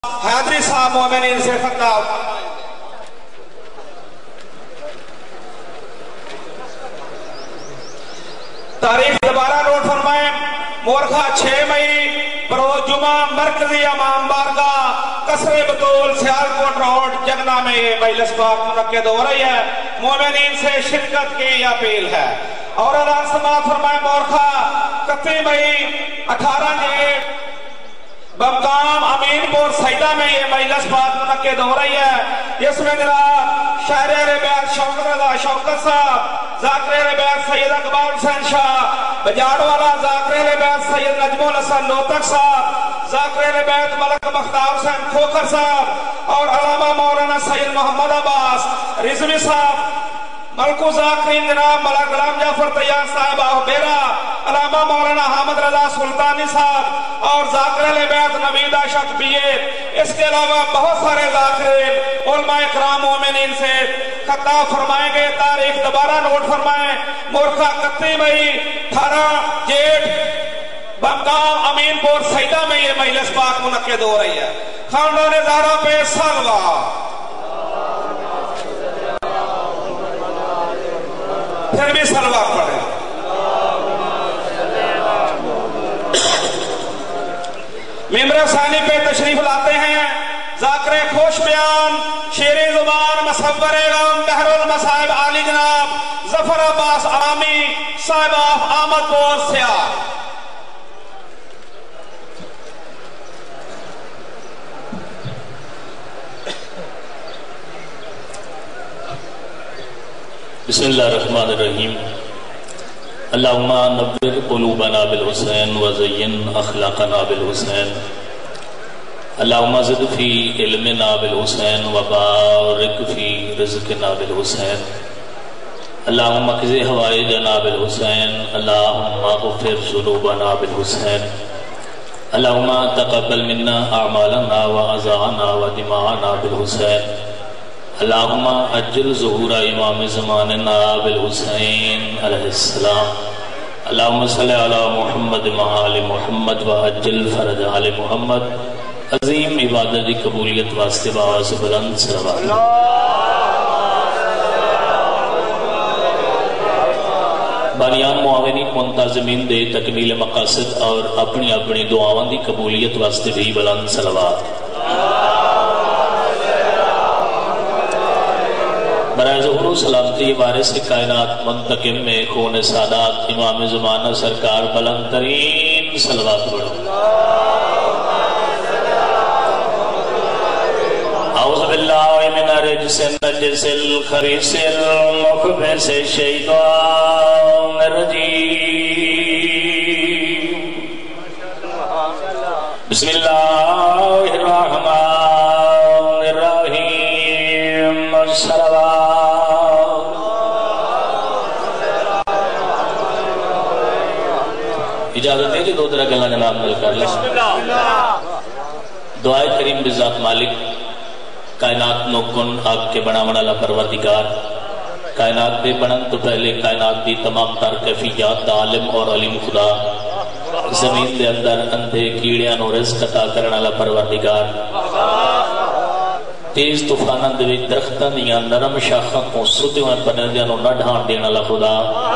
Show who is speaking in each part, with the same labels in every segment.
Speaker 1: حیدری صاحب مومنین سے خطاب. تاریخ دوبارہ نوٹ فرمائیں. مورخہ 6 مئی بروز جمعہ مرکزی امام بارگاہ قصر بطول سیالکوٹ روڈ جگنا میں یہ مجلس پاک منعقد ہو رہی ہے. مومنین سے شرکت کی یہ اپیل ہے. اور اعلان سماعت فرمائیں. مورخہ 31 مئی 18 ڈیٹ بمقام امین پور سیدہ میں یہ مجلس پاک منعقد ہو رہی ہے. اس میں جناب شاعر اہل بیت شوکت رضا شوکت صاحب، ذاکر اہل بیت سید اقبال حسین شاہ بجاڑ والا، ذاکر اہل بیت سید نجم الحسن لوتک صاحب، ذاکر اہل بیت ملک مختار حسین کھوکر صاحب اور علامہ مولانا سید محمد عباس رضوی صاحب، ملکو ذاکرین جناب ملک غلام جعفر طیان صاحب بیرا، علامہ مولانا حامد رضا سلطانی صاحب اور ذاکر اہل بیت نوید اشرف بیے. اس کے علاوہ بہت سارے ذاکرین علماء اکرام مومنین سے خطاب فرمائیں گے. تاریخ دوبارہ نوٹ فرمائیں. مورخہ 31 مئی 18 جیٹ بمقام امین پور سیدہ میں یہ مجلس پاک منعقد ہو رہی ہے. خاندان زہرا پہ سلوہ. پھر بھی سلوات پڑھیں. ممبر ثانی پہ تشریف لاتے ہیں ذاکر خوش بیان، شیر زبان، مصور غم، بحر المصائب عالی جناب ظفر عباس عامی صاحب آف آمد پور سیاہ.
Speaker 2: بسم اللہ الرحمن الرحیم. اللہم نور قلوبنا بالحسین وزین اخلاقنا بالحسین. اللہم زد فی علمنا بالحسین وبارک فی رزقنا بالحسین. اللہم اقضی حوائجنا بالحسین. اللہم اغفر ذنوبنا بالحسین. اللہم تقبل منا اعمالنا واعضاءنا ودماءنا بالحسین. اللہم اجل ظہور امام زماننا بالحسین علیہ السلام. اللہم صلی علی محمد وآل محمد واجل فرج آل محمد. عظیم عبادت کی قبولیت واسطے باعث بلند صلوات. بانیان معاونین منتظمین دے تکمیل مقاصد اور اپنی اپنی دعاواں دی قبولیت واسطے بھی بلند صلوات. برائے ظہور و سلامتی وارث کائنات منتقم میں خون سادات امام زمانہ سرکار بلند ترین صلوات پڑھو. اعوذ باللہ من الرجس النجس الخبیث المخبث الشیطان الرجیم. بسم اللہ الرحمن الرحیم. الصلوات. اجازت ہے کہ دو طرح گلہ جناب مل کر لیں. دعائے کریم بذات مالک کائنات نوکن آپ کے بنا منالا پروردگار. کائنات دے بنن تو پہلے کائنات دی تمام تر کیفیات دا عالم اور علیم خدا. زمین دے اندر اندھے کیڑیاں نو رزق عطا کرن والا پروردگار. تیز طوفاناں دے وچ درختاں دیاں نرم شاخاں کو ستے ہوئے پرندیاں نو نہ ڈھان دین والا خدا.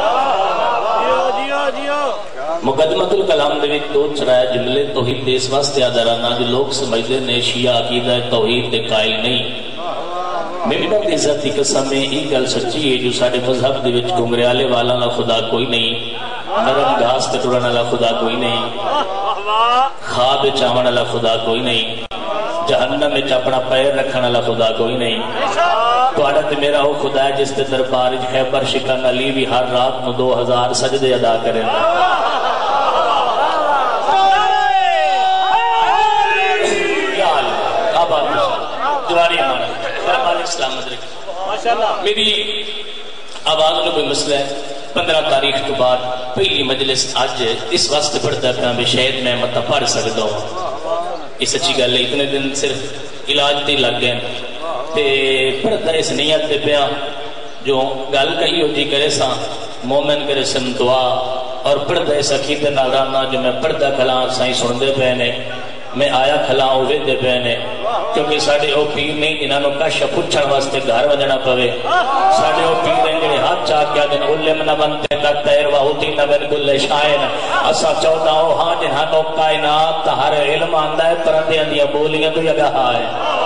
Speaker 2: مقدمت الکلام دے وچ دو چرائے جملے توحید دے اس واسطے آدھرانا جو لوگ سمجھدے نے شیعہ عقیدہ توحید دے قائل نہیں. ممبر دی ذاتی قسم میں ایک گل سچی ہے جو ساڑے مذہب دے وچ گھنگریالے والا نہ خدا کوئی نہیں، نرم گھاس تے ٹرن والا خدا کوئی نہیں، خواب چاون والا خدا کوئی نہیں، جہنم میں اپنا پیر رکھنے والا خدا کوئی نہیں. تو تے میرا وہ خدا ہے جس تے دربار خیبر شکن علی بھی ہر رات نو 2000 سجدے ادا کرے. میری آواز میں کوئی مسئلہ ہے. 15 تاریخ تو بعد پہلی مجلس آج اس واسطے پڑھتا پہ میں شاید میں مطلب پڑھ سکتا ہوں. یہ سچی گل ہے. اتنے دن صرف علاج تے لگ گئے تے پڑھتا اس نیت تے پیا جو گل کہی ہوتی کرے سا مومن کرے سن دعا اور پڑھتا اس عقیدے نارانا جو میں پڑھتا کھلا سائیں سن دے پہ نے میں آیا کھلا ہوئے دے پہ نے کیونکہ ساڑھے او پیر نہیں جنہاں نو کش پوچھن واسطے گھر وجنا پوے ساڑھے او پیر ہیں جڑے ہاتھ چاہ کیا دن علم نہ بنتے کا تیر و ہوتی نہ بن گل شائن اسا چودہ ہو ہاں جنہاں نو کائنات ہر علم آندہ ہے پردے اندیاں بولیاں تو یگا ہے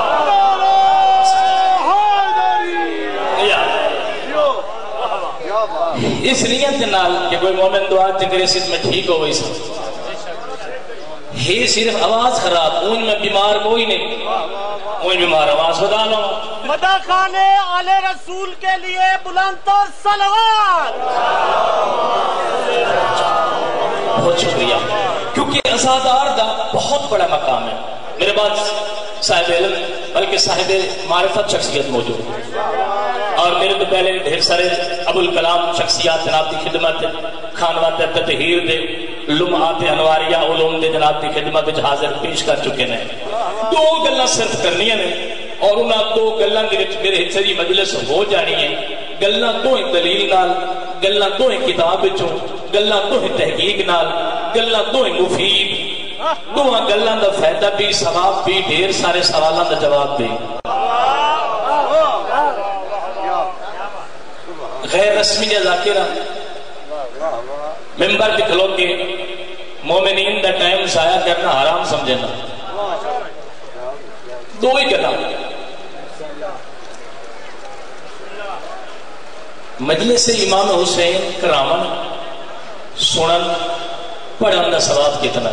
Speaker 2: اس نیت نال کہ کوئی مومن دعا تکرے سید میں ٹھیک ہو گئی سا ہی صرف آواز خراب اون میں بیمار کوئی نہیں اون بیمار آواز خدا لو
Speaker 3: مدہ خانے آلِ رسول کے لیے بلند و صلوات
Speaker 2: بہت شکریہ کیونکہ ازادار دا بہت بڑا مقام ہے میرے بعد صاحب علم بلکہ صاحب معرفت شخصیت موجود اور میرے تو پہلے ڈھیر سارے ابو الکلام شخصیات جناب دی خدمت خانوات تطہیر دے لمحات انواریہ علوم دے جناب دی خدمت حاضر پیش کر چکے ہیں دو گلہ صرف کرنی ہیں اور انہاں دو گلہ کے میرے حصری مجلس ہو جانی ہیں گلہ دو دلیل نال گلہ دو کتاب چوں گلہ دو تحقیق نال گلہ دو مفید دو گلہ دا فائدہ بھی ثواب بھی ڈھیر سارے سوالوں دا جواب بھی غیر رسمی ذاکرہ ممبر پہ کھلو کے مومنین دا ٹائم ضائع کرنا حرام سمجھنا دو ہی کرنا مجلس امام حسین کرامن سنن پڑھن دا ثواب کتنا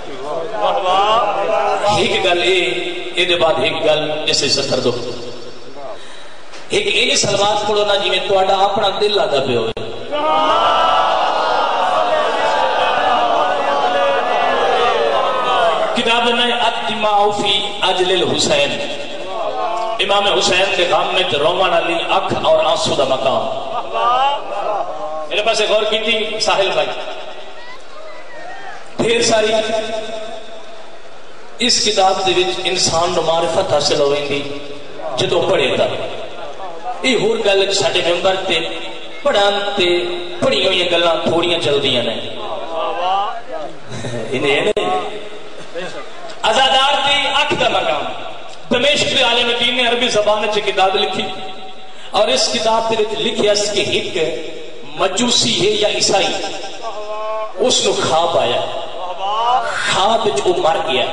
Speaker 2: ایک گل اے دے بعد ایک گل جسے ستر دو ایک یہ سلوات پڑھو نا جی میں تو اپنا دل آدھا پہ ہوئے کتاب نے الدماء فی اجل الحسین امام حسین کے غم میں رومان علی اکھ اور آنسو دا مقام میرے پاس ایک اور کی تھی ساحل بھائی ڈھیر ساری اس کتاب دے وچ انسان نو معرفت حاصل ہوئی تھی جدو پڑھے تھا یہ ہور گل ساڈے ممبر تے پڑھان تے پڑھی ہوئی گلاں تھوڑیاں چلدیاں نے انہیں ازادار دی اکھ دا مقام دمشق کے عالم دین نے عربی زبان سے کتاب لکھی اور اس کتاب کے لکھیا اس کے ایک مجوسی ہے یا عیسائی اس نے خواب آیا خواب جو مر گیا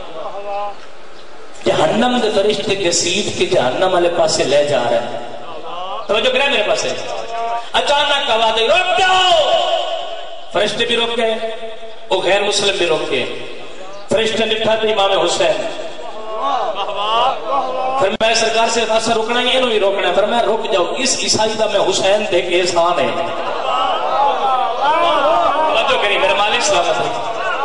Speaker 2: جہنم دے فرشتے گسیٹ کے جہنم والے پاسے لے جا رہے ہیں توجہ کریں میرے پاس ہے اچانک آواز آئی روک جاؤ فرشتے بھی روک گئے وہ غیر مسلم بھی روک گئے فرشتے لکھا تھا امام حسین پھر میں سرکار سے ایسا رکنا ہی انہوں ہی روکنا ہے پھر میں رک جاؤ اس عیسائی کا میں حسین دے کے احسان ہے توجہ کریں میرے مالک سلامت ہے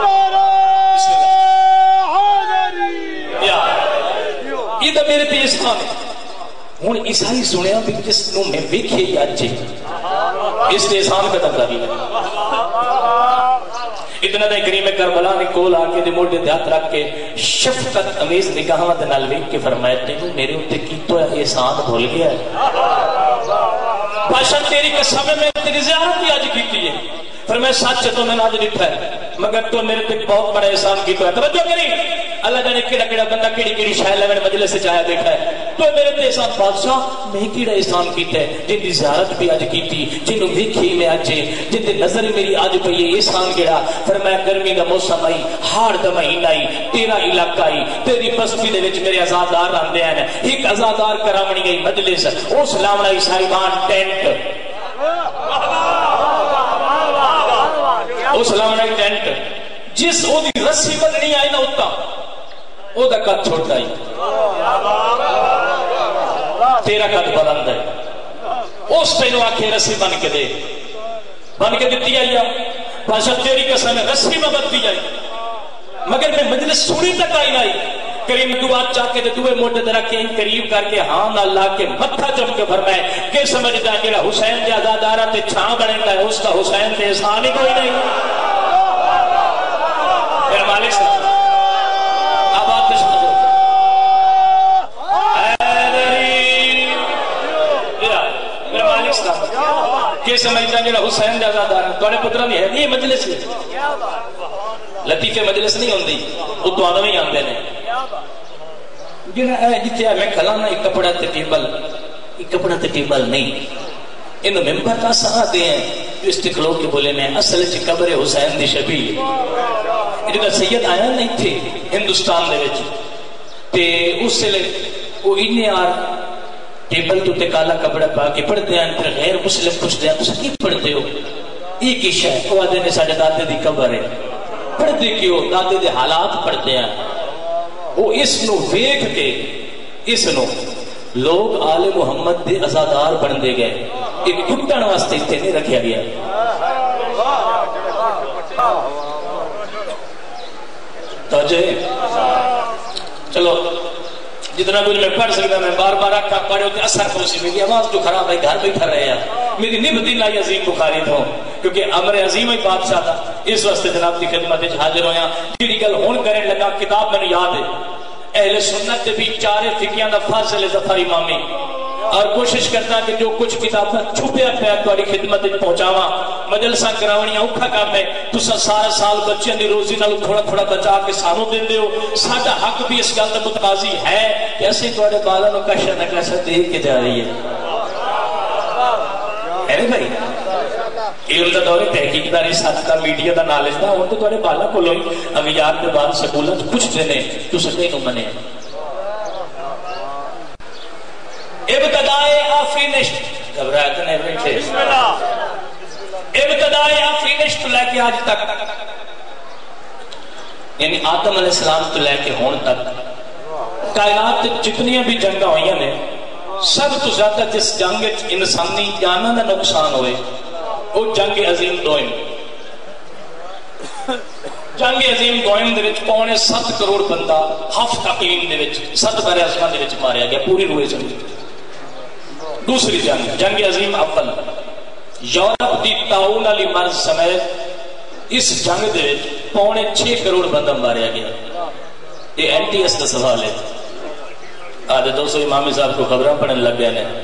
Speaker 2: یہ تو میرے تے احسان ہے ہوں عیسائی سنیا بھی جس نو میں ویکھے یا جے اس نے احسان کا دردہ بھی اتنا دے کریم کربلا نے کول آکے دے موڑے دھیات رکھ کے شفقت امیز نگاہاں دے نال ویکھ کے فرمایا تینوں میرے اوتے کی تو احسان بھول گیا ہے بادشاہ تیری قسم میں تیری زیارت ہی آج کیتی ہے فرمایا سچ تو میں نے آج ڈٹھا ہے مگر تو میرے تے بہت بڑا احسان کیتا ہے توجہ کریں اللہ جانے کیڑا کیڑا بندہ کیڑی کیڑی شے لے مجلس سے چایا بیٹھا ہے تو میرے تے احسان بادشاہ میں کیڑا احسان کیتا ہے جن دی زیارت بھی اج کیتی جنوں ویکھی میں اج جن تے نظر میری اج پئی ہے احسان کیڑا فرمایا گرمی دا موسم آئی ہاڑ دا مہینہ آئی تیرا علاقہ آئی تیری بستی دے وچ میرے آزادار رہندے ہیں ایک آزادار کرامنی گئی مجلس اس لاونا عیسائی مان ٹینٹ اس لاونا ٹینٹ جس او دی رسی بدنی آئی نا اتا او دا قد چھوٹا ہی تیرا قد بلند ہے اس تینو آکھے رسی بن کے دیتی آئی بادشاہ تیری قسم ہے رسی میں بدتی جائی مگر میں مجلس سنی تک آئی نائی کریم دعا چاہ کے دوے موٹے طرح کے قریب کر کے ہاں اللہ کے متھا چم کے فرمائے کہ سمجھتا ہے کہ حسین دے آزادارہ تے چھاں بنے گا اس کا حسین دے احسان ہی کوئی نہیں میرے مالک سے اب آپ نے سمجھو میرے مالک سے کہ سمجھتا ہے کہ حسین دے آزادارہ توڑے پترہ نہیں ہے یہ مجلس ہے لطیفے مجلس نہیں ہوندی وہ تو آدم ہی آندے نے جتنے میں کھلانا ایک کپڑا تے ٹیبل نہیں انہوں ممبر کا ساتھ دے ہیں جو استقلو کے بولے نے اصل چی قبر حسین دی شبیہ جنہا سید آیا نہیں تھے ہندوستان دے وچ تے اس سے وہ انہیں آر ٹیبل تو تے کالا کپڑا پا کے پڑھ دے ہیں پھر غیر مسلم پوچھ دے ہیں تو سکی پڑھ دے ہو ایک ہی شاہ وہ آدھے نے ساڑھے دادے دی قبر ہے پڑھ دے کیوں دادے دے حالات پڑھ دے ہیں وہ اس نو ویکھ کے اس نو لوگ آل محمد دے ازادار بن دے گئے ایک کٹن واسطے اتنے نہیں رکھیا گیا توجہ چلو جتنا کچھ میں پڑھ سکتا میں بار بار آکھا پڑھے ہوتے اثر پوسی میری آواز جو خراب ہے گھر بیٹھا رہے ہیں میری نبت اللہ عظیم بخاری تھا کیونکہ امر عظیم ہی بادشاہ تھا اس واسطے جناب کی خدمت حاضر ہویا جیڑی گل ہون کرنے لگا کتاب میں یاد ہے اہل سنت دے بھی چارے فقیاں دا فاصل ظفر امامی اور کوشش کرتا کہ جو کچھ کتاباں چھپیا پیا تہاڈی خدمت وچ پہنچاواں مجلساں کراونیاں اوکھا کام ہے تساں سارا سال بچیاں دی روزی نال تھوڑا تھوڑا بچا کے سانو دیندے ہو ساڈا حق بھی اس گل دا متقاضی ہے کہ اسی تہاڈے بالاں نوں کشا نہ کشا دے کے جا رہی ہے ارے بھائی علم دا دور تحقیق دا ریسرچ دا میڈیا دا نالج دا ہن تو تہاڈے بالاں کولوں اغیار دے بعد سکولاں وچ کچھ دے نے تساں کینوں منے ابتدائے آفرینشت گھبراہٹ نہیں بیٹھے ابتدائے آفرینشت تو لے کے آج تک یعنی آدم علیہ السلام تو لے کے ہون تک کائنات جتنی بھی جنگاں ہوئی ہیں سب تو زیادہ جس جنگ انسانی جانوں کا نقصان ہوئے وہ جنگ عظیم دوئم جنگ عظیم دوئم دے وچ پونے 7 کروڑ بندہ ہفت اقلیم دے وچ 7 بر اعظم دے وچ ماریا گیا پوری روئے زمین دوسری جنگ عظیم اول یورپ دی تعاون علی مرض سمیت اس جنگ دے وچ پونے 6 کروڑ بندہ ماریا گیا یہ این ٹی ایس کا سوال ہے آدھے 200 امام صاحب کو خبریں پڑھنے لگ گئے ہیں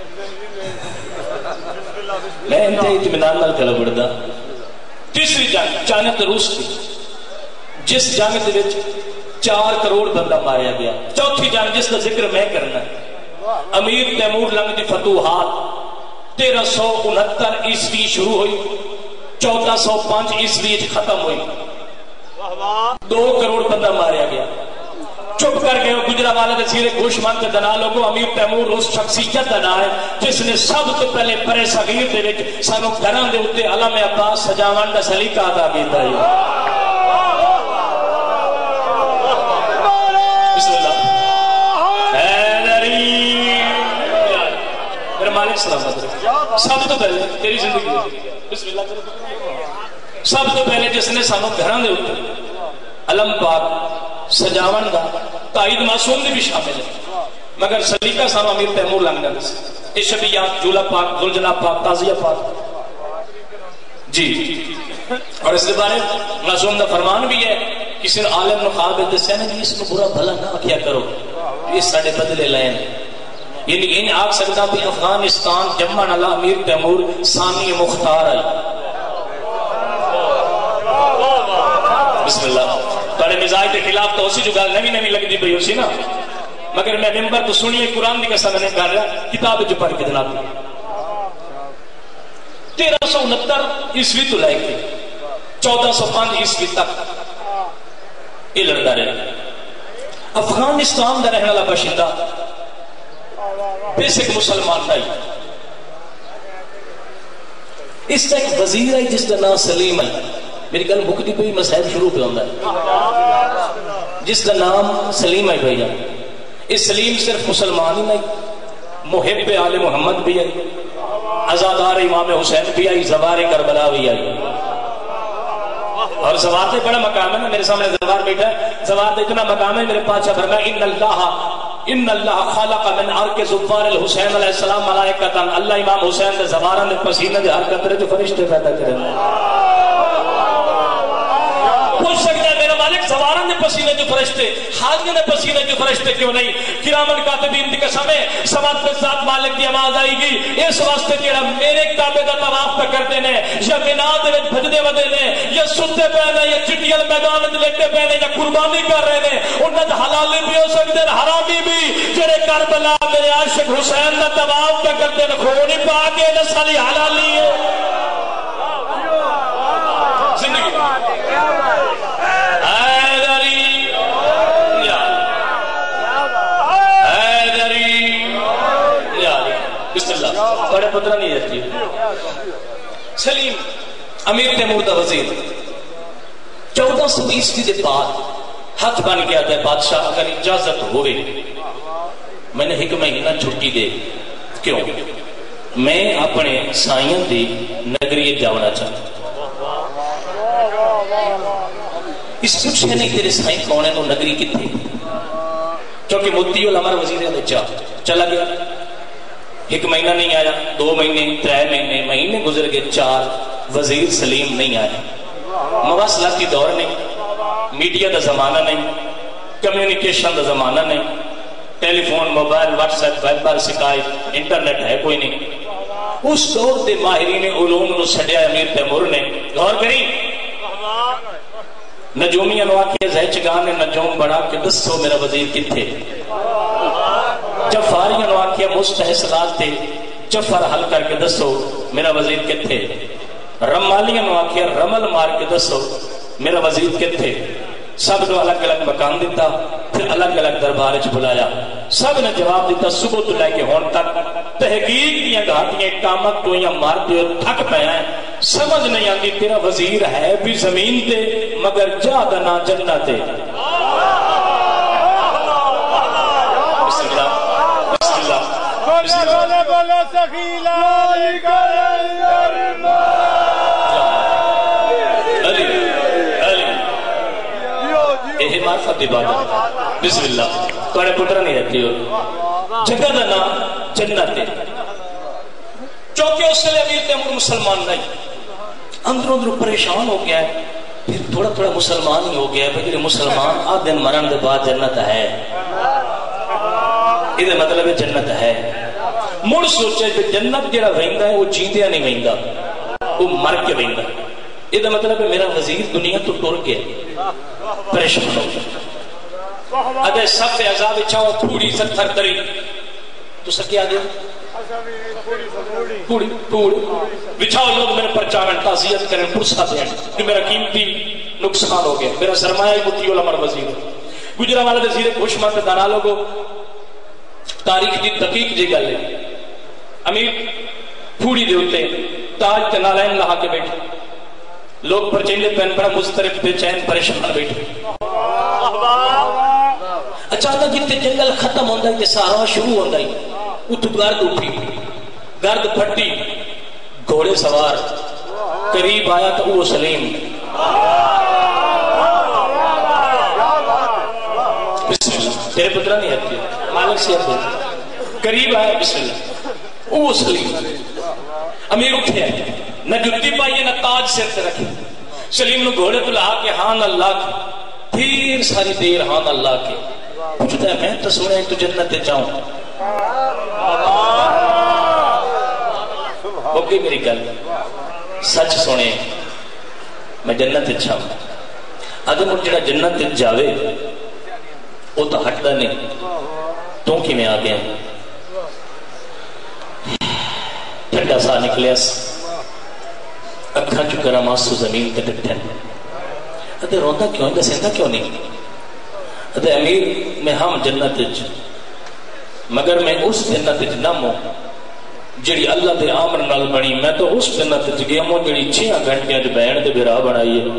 Speaker 2: میں انتہائی اطمینان نال گل پڑھدا تیسری جنگ چائنا روس کی جس جنگ دے وچ 4 کروڑ بندہ ماریا گیا چوتھی جنگ جس کا ذکر میں کرنا ہے امیر تیمور لنگ دی فتوحات 1369 عیسوی شروع ہوئی 1405 عیسوی ختم ہوئی 2 کروڑ بندہ ماریا گیا چپ کر گئے گجرا والے دے سیرے گوشمند دنا لوگوں امیر تیمور اس شخصیت دنا ہے جس نے سب تو پہلے پرے صغیر دے وچ سانو گھراں دے اوتے علم عباس سجاون دا سلیقہ ادا کیتا ہے بسم اللہ مالک سلامت سب تو پہلے تیری زندگی بسم اللہ سب تو پہلے جس نے سانو گھراں دے اوتے علم پاک سجاون دا تائید معصوم دی بھی شامل ہے مگر سلیقہ سانو امیر تیمور لنگ دا دس اشبیات جولا پاک ذوالجلال پاک تازیہ پاک جی اور اس کے بارے معصوم دا فرمان بھی ہے کسی عالم نے خواب دسیا نے اس کو برا بھلا نہ کیا کرو یہ ساڈے بدلے لائن یعنی ان آگ سکتا بھی افغانستان جمعن اللہ امیر تیمور ثانی مختار ہے بسم اللہ تارے مزاج کے خلاف تو اسی جو گال نمی لگ دی بھئی اسی نا مگر میں ممبر تو سنیے قرآن دی قسم نے کر رہا کتاب جو پڑھ کے جناب 1369 عیسوی تو لائے کے 1405 عیسوی تک یہ لڑتا رہا افغانستان دا رہنے والا باشندہ بیسک مسلمان نہیں اس سے ایک وزیر ہے جس کا نام سلیم ہے میری گل مکتی پہ مسائل شروع پہ ہوتا ہے جس کا نام سلیم ہے بھائی اس سلیم صرف مسلمان ہی نہیں محب آل محمد بھی ہے ازادار امام حسین بھی آئی زوار کربلا بھی آئی اور زوار سے بڑا مقام ہے نا میرے سامنے زوار بیٹھا ہے زوار سے اتنا مقام ہے میرے پاس فرمایا ان اللہ خالق من ارک زفار الحسین علیہ السلام ملائکتاً اللہ امام حسین دے زباران دے پسینہ دے حرکت رہے جو فرشتے پیدا کریں پوچھ سکتا ہے میرا مالک سوارن دے پسینے جو فرشتے حاجیوں دے پسینے جو فرشتے کیوں نہیں کرامن کاتبین دی قسم ہے سماعت کے ساتھ مالک دی آواز آئے گی اس واسطے جڑا میرے کعبے دا طواف پہ کرتے نے یا مینا دے وچ بھجدے ودے نے یا ستے پے نے یا چٹیل میدان وچ لیٹے پے نے یا قربانی کر رہے نے انہاں دا حلال بھی ہو سکدے نے حرامی بھی جڑے کربلا میرے عاشق حسین دا طواف پہ کرتے نے خون پا کے نسلی حلالی ہے زندگی بڑے پترہ نہیں جاتی سلیم امیر تیمور دا وزیر 1420 دے بعد ہاتھ بن گیا تھا بادشاہ اگر اجازت ہوئے میں نے ایک مہینہ چھٹی دے کیوں میں اپنے سائیاں دی نگری جانا چاہتا اس پوچھے نہیں تیرے سائیں کون ہے تو نگری کتنے چونکہ مدتی الامر وزیر نے چلا گیا ایک مہینہ نہیں آیا 2 مہینے 3 مہینے گزر گئے 4 وزیر سلیم نہیں آیا مواصلاتی دور نہیں میڈیا دا زمانہ نہیں کمیونیکیشن دا زمانہ نہیں telephone mobile WhatsApp Viber شکایت انٹرنیٹ ہے کوئی نہیں اس دور دے ماہرین علوم نو چھڈیا امیر تیمور نے غور کری نجومیاں نو آکھیا زہچگان نے نجوم بڑھا کے دسو میرا وزیر کتھے جفاریاں نو آکھیا مستحصلات تے جفر حل کر کے دسو میرا وزیر کتھے رمالیاں نو آکھیا رمل مار کے دسو میرا وزیر کتھے سب نے الگ الگ مکان دیتا پھر الگ الگ دربار چ بلایا سب نے جواب دیتا صبح تو لے کے ہون تک تحقیق دیا گھاٹیاں کامت تو یا مار دے تھک پہ ہیں سمجھ نہیں آتی تیرا وزیر ہے بھی زمین تے مگر جا دنا جنت تے
Speaker 3: بولے سخیلا
Speaker 2: یہ معرفت عبادت بسم اللہ تھوڑے پتر نہیں رہتی ہو جگہ دا نام جنت ہے چونکہ اس سے امیر تیمور مسلمان نہیں اندروں اندروں پریشان ہو گیا ہے پھر تھوڑا تھوڑا مسلمان ہی ہو گیا ہے بھئی مسلمان آدھے مرن دے بعد جنت ہے یہ مطلب جنت ہے مڑ سوچے کہ جنت جڑا ویندا ہے وہ جیندیا نہیں ویندا وہ مر کے ویندا یہ مطلب ہے میرا وزیر دنیا تو ٹر گیا پریشان ہو گیا ادے سب عذاب چاہو تھوڑی ستھر تری تو سکیا دے پوڑی بچھاؤ لوگ میرے پر چاہن تعزیت کریں پرسا دیں کہ میرا قیمتی نقصان ہو گیا میرا سرمایہ مطیع الامر وزیر گجرا والا وزیر خوش مت دانا لوگو تاریخ دی دقیق جی گل ہے امیر پھوڑی دے ہوتے تاج تے نالین لہا کے بیٹھے لوگ پرچیندے پہن بڑا مسترب بے چین پریشان بیٹھے اچانک جتے جنگل ختم ہوندہ ہے سارا شروع ہوندہ ہے اتو گرد اٹھی گرد پھٹی گھوڑے سوار قریب آیا تو وہ سلیم بسم اللہ تیرے پترہ نہیں ہتی مالک سے ہتی قریب آیا بسم اللہ وہ سلیم امیر اٹھے آئے نہ جتی پائیے نہ تاج سر سے رکھے سلیم نے گھوڑے تو لہا کہ ہاں اللہ کی پھر ساری دیر ہاں اللہ کے پوچھتا ہے میں تو سنے تو جنت جاؤں اوکے میری گل سچ سنے میں جنت جاؤں اگر مجھے جڑا جنت جاوے وہ تو ہٹتا نہیں تو کی میں آ گیا ٹھنڈا سا نکلے اکھا چکرا ماسو زمین تے ڈٹھن ادھے روندا کیوں ہے سیندا کیوں نہیں ادھے امیر میں ہم جنت وچ مگر میں اس جنت وچ نہ ہوں جڑی اللہ دے امر نال بنی میں تو اس جنت وچ گیا ہوں جڑی 6 گھنٹے وچ بہن تے بھرا بنائی ہے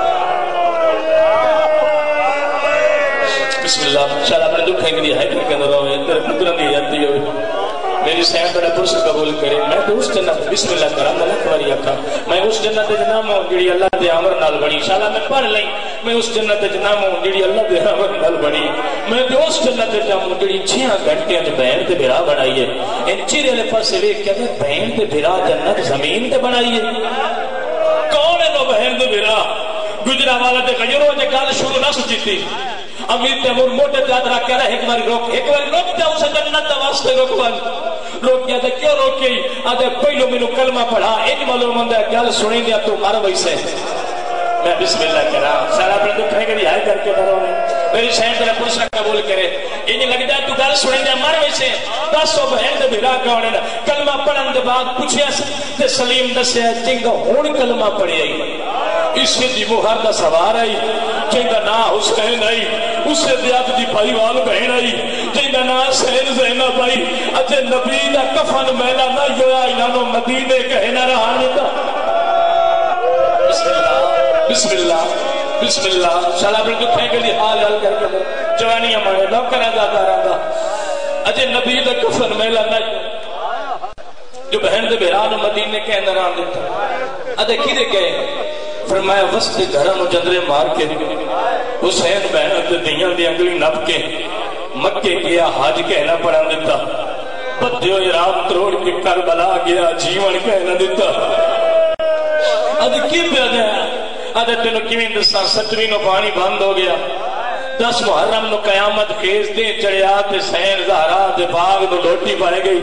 Speaker 2: بسم اللہ چل اپنے دکھ ہے کہ ہے کہ رہو ادھر پتر نہیں جاتی ہو میری سین بڑا پرس قبول کرے میں تو اس جنت بسم اللہ کرا میں لکھ واری آکھا میں اس جنت جنام ہوں جڑی اللہ دے امر نال بنی انشاءاللہ میں پڑھ لیں میں اس جنت جنام ہوں جڑی اللہ دے امر نال بنی میں تو اس جنت جنام ہوں جڑی 6 گھنٹے وچ بہن تے بھرا بنائی ہے ان چیرے والے پاسے ویکھ کے بہن تے بھرا جنت زمین تے بنائی ہے کون ہے وہ بہن تے بھرا گجرا والا تے غیرو تے گل شروع نہ سچی تھی امیر تیمور موٹے تے رکھ کے ایک بار روک تے اس جنت دا واسطے روکوان روکیا تے کیوں روکی آدھے پہلو مینوں کلمہ پڑھا ان معلوم ہوندا گل سنی دیا تو مر ویسے میں بسم اللہ کرا سارا اپنے دکھنے کے رہائی کر کے مرو میری شہن تیرا پرسہ قبول کرے انہیں لگ جائے تو گل سنیں دیا مر ویسے 10 بہن دے بھیرا گاؤنے کلمہ پڑھن دے بعد پوچھیا تے سلیم دسے چنگا ہون کلمہ پڑھے آئی اس سے دی مہر دا سوار آئی چنگا نا حسین آئی اس سے دیات دی بھائی وال بہن آئی چنگا نا سین زینب آئی اچھے نبی دا کفن میلا نہ یویا انہوں مدینے کہنا رہا نہیں تھا بسم اللہ بسم اللہ بسم اللہ شالا اپنے دکھنے کے لیے حال حال کر کے جوانیاں مارے نوکر اداتا رہا اجے نبی دا کفن میلا نہ جو بہن دے بہران مدینے کے اندر آن دیتا ادھے کی دے گئے فرمایا وسط گھرم جندرے مار کے حسین بہن دے دیاں دی انگلی نپ کے مکے گیا حاج کہنا پڑھا دیتا بدیو ارام تروڑ کے کربلا گیا جیون کہنا دیتا ادھے کی پیادہ ہے ادھے تینوں کیویں دساں 7ویں نو پانی بند ہو گیا 10 محرم نو قیامت خیز دے چڑھیا تے سین زہرا تے باغ نو لوٹی پائے گئی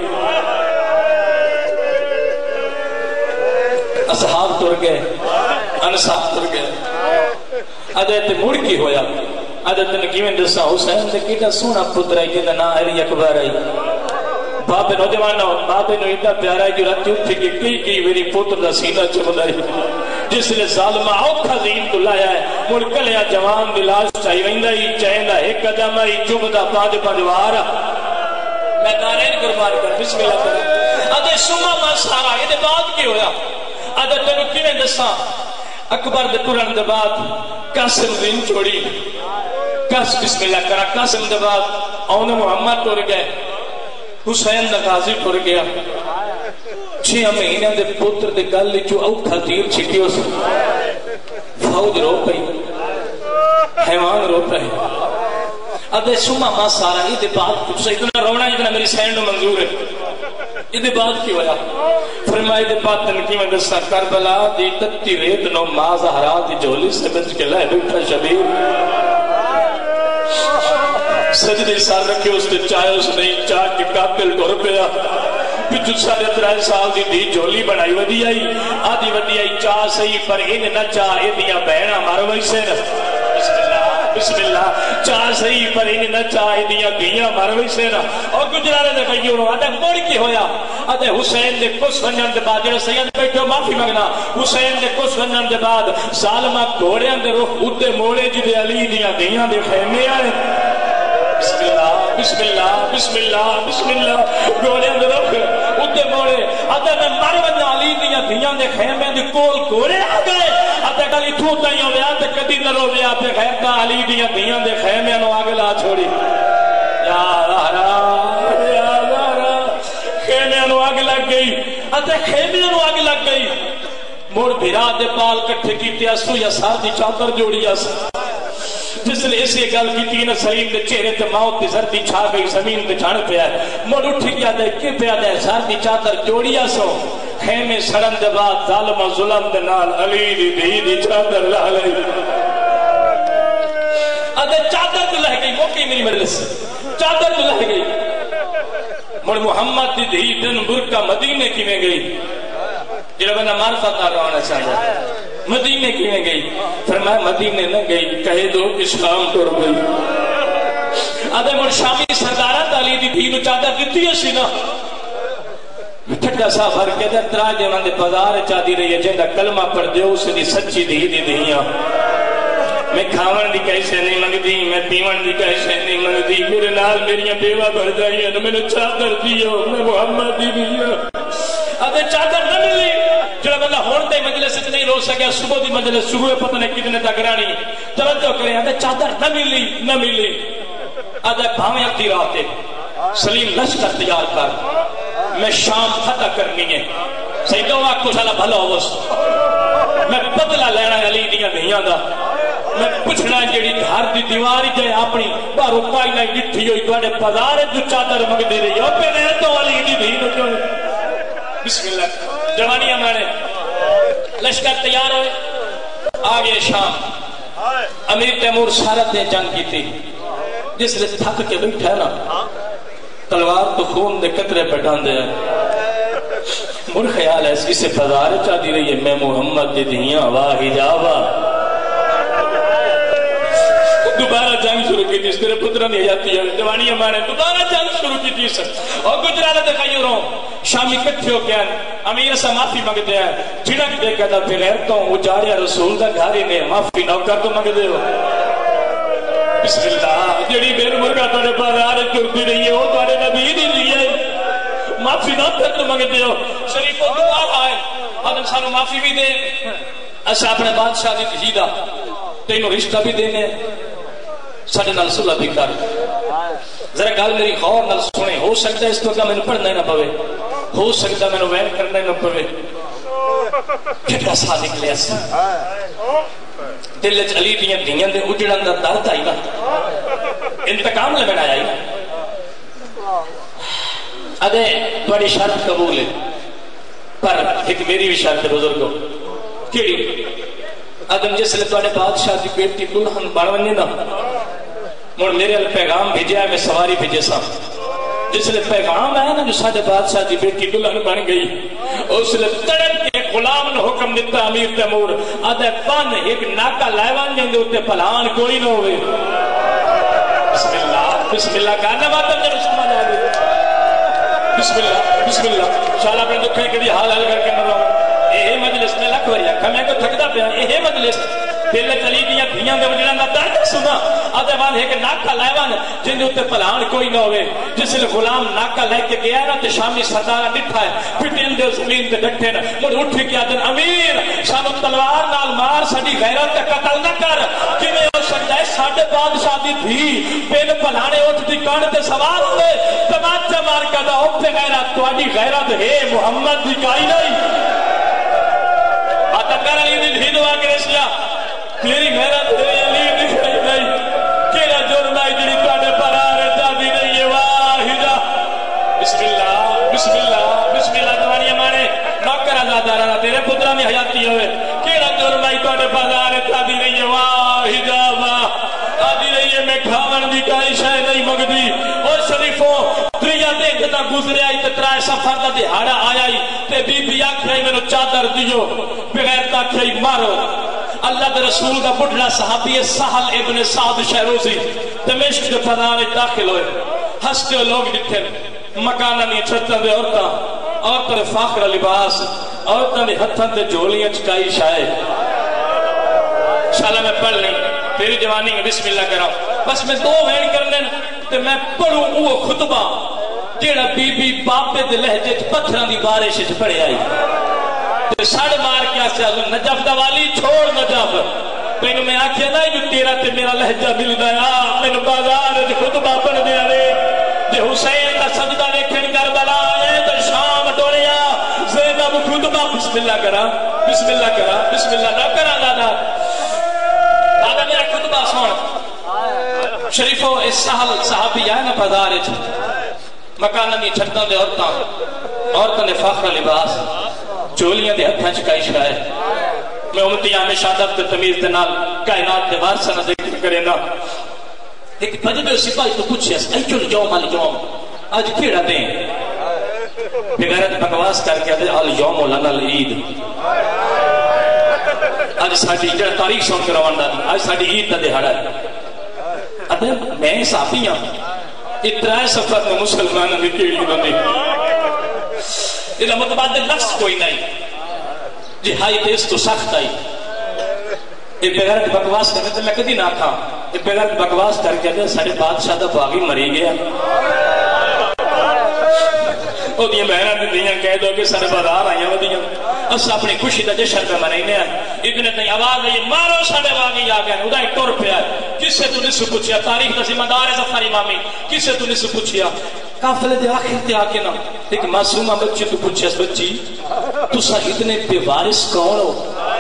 Speaker 2: اصحاب تر گئے انصاب تر گئے ادھے تے مڑ کی ہویا ادھے تینوں کیویں دساں حسین تے کیڑا سونا پتر ہے جندا نام علی اکبر ہے بابے نوجوان بابے نو ایڈا پیارا ہے جو رات اٹھ کے کی میری پتر دا سینہ چمدا ہے جس نے ظالمہ اوکھا دین تو لایا ہے ملکلیا جوان دلاش چاہی رہندا ہی چاہندا ایک قدم ہی چمدا پانچ وار میں دارین قربان کر بسم اللہ کر ادے سما ما سارا اے دے بعد کی ہویا ادے تینوں کیویں دساں اکبر دے ٹرن دے بعد قاسم دین چھوڑی قاسم بسم اللہ کرا قاسم دے بعد اون محمد ٹر گئے حسین دا غازی ٹر گیا 6 مہینے دے پتر دے گل چو اوکھا تیر چھٹی ہو سکتا فوج رو پئی حیوان رو پئی ادھے سما ما سارا یہ دے بعد کچھ اتنا رونا اتنا میری سین نو منظور ہے یہ دے بعد کی ہویا فرمائے دے بعد تنکی میں دستا کربلا دی تتی ریت نو ما زہرا دی جولی سے بچ کے لائے بیٹھا شبیر سجدے سال رکھے اس نے چاہے اس نے چاہ کے قاتل ڈور پیا پچھو 3.5 سال دی دی جولی بنائی ودی آئی آدھی ودی آئی چاہ سہی پر ان نہ چاہ اے دیا بہنا مارو ویسے نا بسم اللہ چاہ سہی پر ان نہ چاہ اے دیا گیاں مارو ویسے نا اور گجرانے نے کہی انہوں آدھے مڑ کی ہویا آدھے حسین دے کس ونجن دے بعد جنہوں سید بیٹھو معافی مگنا حسین دے کس ونجن دے بعد ظالمہ گھوڑیاں دے رخ ادھے موڑے جدے علی دیا گیاں دے خیمے آئے بسم اللہ بسم اللہ بسم اللہ بسم اللہ گھوڑے اندر رکھ ادھے موڑے ادھے میں مر ونجا علی دیا دھیاں دے خیمے دے کول گھوڑے آ گئے ادھے گلی تو تائیوں لیا تے کدی نہ رو لیا تے خیر دا علی دیا دھیاں دے خیمے نو آگے لا چھوڑی یا زہرا خیمے نو آگے لگ گئی ادھے خیمے نو آگے لگ گئی مڑ بھیرا دے پال کٹھے کیتے اسو یا سار دی چادر جوڑی اس جس نے اسی گل کی تین سلیم دے چہرے تے موت دی زردی چھا گئی زمین تے چھان پیا مڑ اٹھ گیا دے کی پیا دے زردی چادر جوڑیا سو خیمے سڑن دے بعد ظالم و ظلم دے نال علی دی دی چادر لا لئی ادھے چادر تو لہ گئی موقعی میری مجلس چادر تو لہ گئی مڑ محمد دی دی دن برکہ مدینے کی میں گئی جنہا بنا معرفت آ رہا چاہیے مدینے کی میں گئی فرمایا مدینے نہ گئی کہے دو اسلام ٹور گئی آدھے مڑ شامی سردارہ تعلی دی دھینو چادر دیتی ہے سینا ٹھٹا سا بھر کے در تراج دے انہوں نے بازار چاہتی رہی ہے جہاں کلمہ پڑھ دے اسے دی سچی دی دھیاں میں کھاون دی کیسے نہیں منگدی میں پیون دی کیسے نہیں منگدی میرے نال میریاں بیوہ بڑھ جائیں میں نے چادر دیو میں محمد دی دیو ادھے چادر نہ ملی جڑا بندہ ہونتے مجلس اتنے ہی رو سکیا صبح دی مجلس شروع پتہ نہیں کتنے تک رانی توجہ کریں ادھے چادر نہ ملی ادھے بھاویں اتی رات سلیم لشکر تیار کر میں شام فتح کرنی ہے سیدوں آکھ کچھ اللہ بھلا ہو میں بدلہ لینا ہے علی دیاں دھیاں دا میں پوچھنا جیڑی گھر دی دیواری جائے اپنی بارو پائی نہیں ڈٹھی ہوئی توڑے پزارے جو چادر مگ دے رہی ہے پہ رہے تو علی دی دھین کیوں بسم اللہ جوانیاں مانے لشکر تیار ہوئے آگے شام امیر تیمور سارت نے جنگ کی تھی جس نے تھک کے بیٹھا ہے نا تلوار تو خون دے قطرے پٹھان دے مر خیال ہے اس کی سے فضار چاہتی رہی ہے میں محمد دی دھیاں واہی جاوا دوبارہ جنگ شروع کی تھی اس طرح پترہ نہیں جاتی ہے جوانی ہمارے دوبارہ جنگ شروع کی تھی سر اور گجرالہ دکھائی رہا ہوں شامی کٹھے ہو کیا امیر سے معافی مانگتے ہیں جھڑک دے کہتا پھر غیرتا ہوں اجاڑیا رسول دا گھاری نے معافی نوکر تو مانگ دے ہو بسم اللہ جڑی بیر مرگا تو نے بازار چڑتی رہی ہے وہ تو نے نبی نہیں لیا ہے معافی نوکر تو مانگ دے ہو شریف و دعا آئے آدم سانو معافی بھی دے ایسا اپنے بادشاہ دی تجیدہ تینوں رشتہ بھی دینے ساڑھے نال صلح بھی کر ذرا گل میری غور نال سنے ہو سکتا ہے اس تو کیا میں نے پڑھنا ہی نہ پوے ہو سکتا ہے میں نے وین کرنا ہی نہ پوے کتنا صادق لے اس دل علی دیاں دیاں دے اجڑن دا درد آئی نا انتقام لے بنایا آئی نا ادھے بڑی شرط قبول ہے پر ایک میری بھی شرط ہے بزرگوں کیڑی ادم جس لئے تو بادشاہ دی بیٹی دلہن بڑھونے نا مور میرے علی پیغام بھیجا ہے میں سواری بھیجے سا جس لئے پیغام ہے نا جو ساڑھے بادشاہ دی بیٹی دلہن بن گئی اس لئے تڑپ کے غلام نے حکم دیتا امیر تیمور آدھے پان ایک ناکا لائوان جاندے ہوتے پلان کوئی نہ ہوئے بسم اللہ کہنا بات ہے جب سمجھ آگے بسم اللہ شاءاللہ اپنے دکھیں کے لیے حال حل کر کے نہ رہا ہوں اے مجلس میں لکھ وریا کھمیں کو تھکدا پیا اے مجلس دل چلی دیاں دھیاں دے وجڑن دا درد سنا آدھے وان ایک ناکا لائوان جن دے پلان کوئی نہ ہوئے جس لئے غلام ناکا لے کے گیا نا تے شامی سردارہ ڈٹھا ہے پھٹین دے زمین دے ڈٹھے نا مڑ اٹھ کے آدھن امیر شانو تلوار نال مار ساڑی غیرت تے قتل نہ کر کیویں ہو سکتا ہے ساڑھے بادشاہ دی دھی پین پلانے اٹھ دی کان تے سوار ہوئے تماچا مار کا دا اٹھ غیرت تواڈی غیرت ہے محمد دی کائی نہیں آتکار علی دی دھی دعا کرے سیا تیری غیرت ہے علی دکھائی نہیں کیڑا جرم ہے جڑی تواڈے پرار دادی نہیں ہے واحدہ بسم اللہ دوانی ہمارے نوکر آزادارہ تیرے پترہ میں حیاتی ہوئے کیڑا جرم ہے تواڈے پرار دادی نہیں ہے واحدہ دادی نہیں ہے میں کھاون دی کائی شے نہیں مگدی اور شریفوں دریا دے جتا گزرے آئی تے ترائے سفر دا دہاڑا آئی تے بی بی آکھائی میں نو چادر دیو بغیر تاکھائی مارو اللہ دے رسول کا بڑھنا صحابی سہل ابن سعد شہروزی دمشق کے فضان داخل ہوئے ہستے ہوئے لوگ دکھے مکانہ نہیں چھتن دے عورتوں دے فاخر لباس عورتوں دے ہتھن دے جولیاں چکائی شائع شاءاللہ میں پڑھ لیں تیری جوانی میں بسم اللہ کراؤں بس میں دو وین کرنے تے میں پڑھوں وہ خطبہ جیڑا بی بی باپے دے لہجے پتھران دی بارش پڑھے آئی ساڑھ مار کیا سے آزو نجف دوالی چھوڑ نجف پہنو میں آکھیا نا جو تیرا تے میرا لہجہ مل گیا میں بازار جو خطبہ پڑھ دیا رے جو حسین کا سجدہ دیکھن کربلا آئے تو شام ڈوریا زینب خطبہ بسم اللہ کرا بسم اللہ نہ کرا دادا میرا خطبہ سوڑ شریفو اس سہل صحابی آئے نا بازار مکانہ نہیں چھٹا دے عورتوں نے فاخر لباس چولیاں دے ہتھاں چکائی شکائے میں امتیاں میں شادت تے تمیز دے نال کائنات دے وارثہ نہ ذکر کرے نا ایک بجبے سپاہی تو پوچھے ایچو اليوم آج کیڑا دیں بغیرت بکواس کر کے دے اليوم لنا العید آج ساڑھی جڑا تاریخ سن کے روانڈا آج ساڑھی عید دا دہاڑا ہے ادھے میں صحابیاں اترائے سفر میں مسلمانوں نے کیڑی بندی یہ متبادل لفظ کوئی نہیں جہائی دیس تو سخت آئی یہ بغیرت بکواس کرنے تو میں کدی نہ تھا یہ بغیرت بکواس کر کے ساڑھے بادشاہ دا باغی مری گیا وہ دیاں بہنہ دیاں کہہ دو کہ سارے بازار آئیں وہ دیاں اس اپنی خوشی دا جشن پہ منائنے ہیں اتنے تھی آواز ہے مارو ساڑھے باغی آگئے ادا ایک طور پہ آئے کس سے تو نسو پوچھیا تاریخ دا ذمہ دار ہے ظفر امامی کس سے تو نسو پوچھیا کافلے دے آخر تے آکے نا ایک معصومہ بچی تو پوچھیا بچی تو سا اتنے بے وارث کون ہو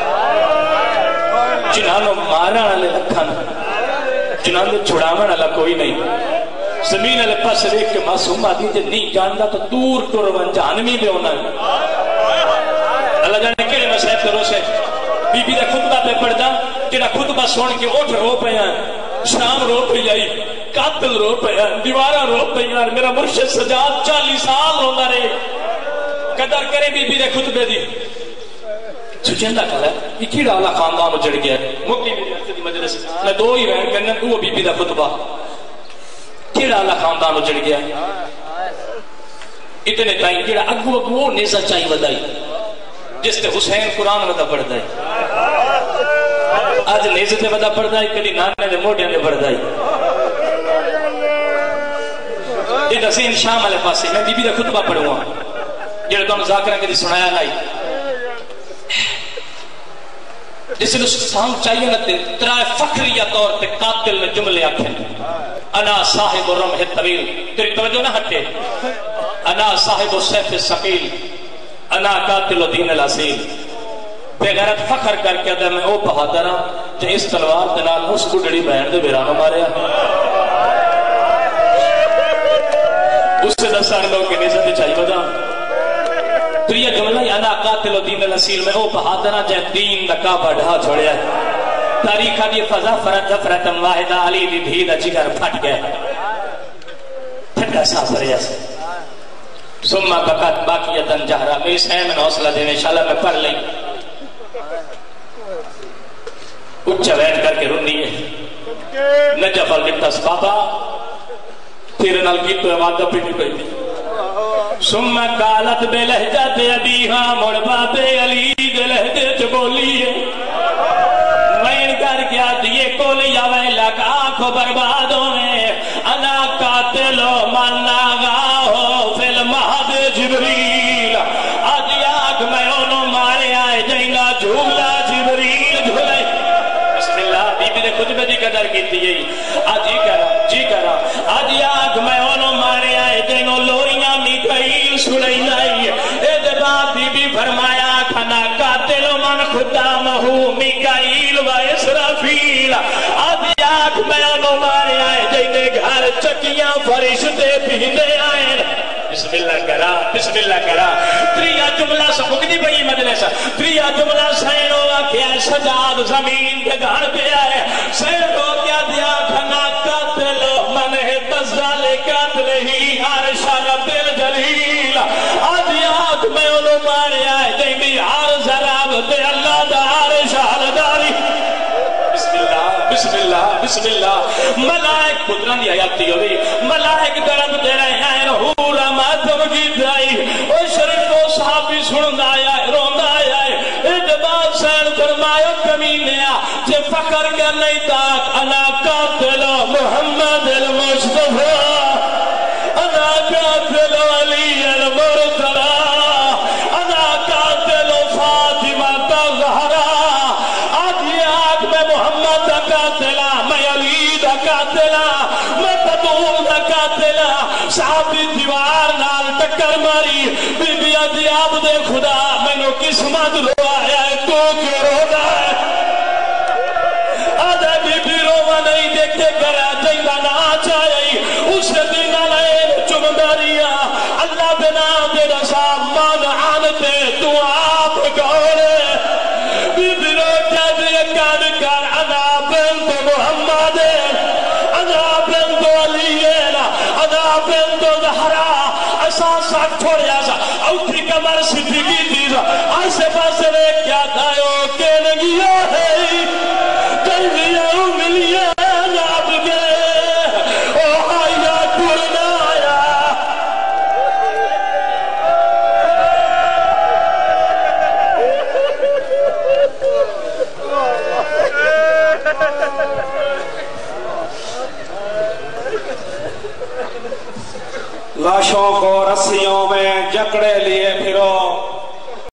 Speaker 2: جنہانو مارا نالے لکھن جنہانو چھڑاوان والا کوئی نہیں زمین علی پاس دیکھ کے معصوم آدھی تے نہیں جاندا تو دور ٹور ون جہنمی میں ہونا ہے اللہ جانے کیڑے مسائب کرو سے بی بی دا خطبہ پہ پڑھدا جڑا خطبہ سن کے اٹھ رو پیا شام رو پئی آئی قاتل رو پیا دیوارہ رو پئی میرا مرشد سجاد 40 سال ہوندا رہے قدر کرے بی بی دے خطبے دی سوچندا کلا یہ کیڑا والا خاندان اجڑ گیا مکی میری عرصے دی مجلس میں دو ہی رہن کرنا تو بی بی دا خطبہ کیڑا والا خاندان اجڑ گیا اتنے تائیں کیڑا اگو اگو نیزہ چاہی ودائی جس تے حسین قرآن ودا پڑھدا ہے آج نیزے تے ودا پڑھدا ہے کدی نانے دے موڈیاں دے پڑھدا ہے یہ دسین شام والے پاسے میں بی بی دا خطبہ پڑھوں جڑا تم ذاکرہ کدی سنایا نہیں جس نے سانگ چاہیے نہ ترائے فخریہ طور تے قاتل نے جملے آکھیں انا صاحب الرمح الطویل تیری توجہ نہ ہٹے انا صاحب السیف الثقیل انا قاتل دین الاصیل بے غیرت فخر کر کے ادا میں او بہادر ہاں جو اس تلوار دے نال اس کو ڈڑی بہن دے بیرانو ماریا اس سے دسان لوگ کی نظر چاہیے بدا تو یہ جملہ انا قاتل دین الاصیل میں او بہادر ہاں جو دین دا کعبہ ڈھا چھوڑیا تاریخہ دی فضا فرد ظفرتم واحدہ علی دی دھی دا جگر پھٹ گئے پھٹا ساتھ رہا سے سمہ بقات باقیتاً جہرہ میری سہم میں حوصلہ دینے انشاءاللہ میں پڑھ لیں اچھا ویٹ کر کے رن دیئے نجف الگتس بابا تیرے نال کی تو وعدہ پیٹی پہی تھی سمہ قالت بے لہجت ابیہا مڑ بابے علی دے لہجے چ بولیے وین کر گیا دیئے کولی ویلا کا آنکھوں بربادوں میں انا قاتلو من آگاہو فی المہد جبریل آج یاک میں انہوں مارے آئے جائنا جھولا جبریل جھولے بسم اللہ بی بی نے خطبہ دی قدر کی تھی آج جی کرا آج یاک میں انہوں مارے آئے جائنوں لوریاں میکائیل سڑائی لائی اے دبا بی بی فرمایا کھنا قاتلو من خدامہو میکائیل و اسرافیل آج یاک میں انہوں مارے آئے جائنے گھر چکیاں فرشتے پینے آئے بسم اللہ کرا تریا جملہ سبکتی بئی مجلس تریا جملہ سینو کیا سجاد زمین کے گھر پہ آئے سینو کیا دیا کھنا قاتل من تزال قاتل ہی عرشہ رب الجلیل آج یاد میں انہوں مارے آئے جائنی عرض رب دے اللہ دا عرشہ لداری بسم اللہ ملائک قدران دی آیاتی ہوئی ملائک درد دے رہے ہیں حورا ماتم کی دائی او شریف و صحابی سن آیا ہے روند آیا ہے ادباب سین فرمایا کمینیا جے فکر کر نہیں تاک انا قاتل محمد المصطفیٰ انا قاتل علی المرتضی انا قاتل فاطمہ الزہرا محمد دا قاتلہ میں علی دا قاتلہ میں بدول دا قاتلہ صحابی دیوار نال ٹکر ماری بی بی عدیاب دے خدا میں نو قسمت رو آیا ہے تو کیوں رونا ہے آدھے بی بی روما نہیں دیکھتے کرا جائنا نہ چاہیے اس دن علیہ چمداریا اللہ بنا دے رسا مان آنتے تو آپ گوڑے بی بی رو کیا دے کار کار انا بنت محمد انا بنت علینا انا بنت زہرا ایسا ساتھ چھوڑیا سا اوٹھی کمر صدیقی دیزا آسے پاسے رے کیا دائیو کے نگیا ہے جلویا ملیا ناب گئے او آیا کرنا آیا
Speaker 1: لاشوں کو رسیوں میں جکڑے لیے پھرو